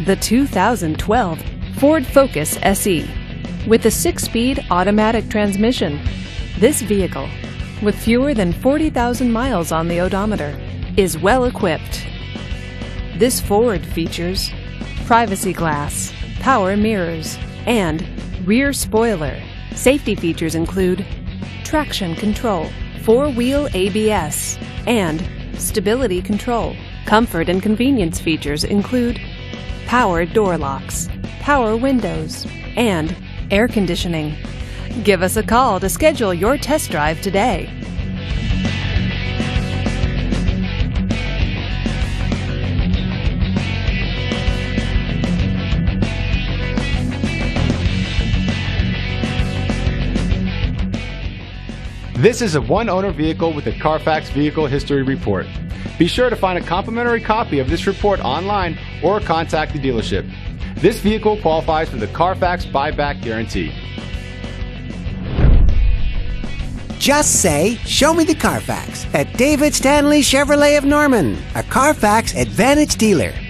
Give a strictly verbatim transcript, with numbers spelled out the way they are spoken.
the two thousand twelve Ford Focus S E. With a six-speed automatic transmission, this vehicle, with fewer than forty thousand miles on the odometer, is well equipped. This Ford features privacy glass, power mirrors, and rear spoiler. Safety features include traction control, four-wheel A B S, and stability control. Comfort and convenience features include power door locks, power windows, and air conditioning. Give us a call to schedule your test drive today. This is a one-owner vehicle with a Carfax Vehicle History Report. Be sure to find a complimentary copy of this report online or contact the dealership. This vehicle qualifies for the Carfax Buyback Guarantee. Just say, "Show me the Carfax" at David Stanley Chevrolet of Norman, a Carfax Advantage dealer.